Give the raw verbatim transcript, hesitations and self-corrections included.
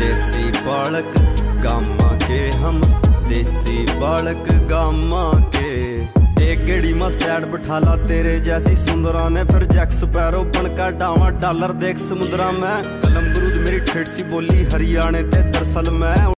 देसी बालक गामा के हम, देसी बालक गामा के। एक गेड़ी में सैड बिठाला तेरे जैसी सुंदरा ने, फिर जैक स्पैरो बन का डावा डॉलर देख समुद्रा में। कलम गुरूद मेरी ठेठ सी बोली हरियाणे ते दरअसल में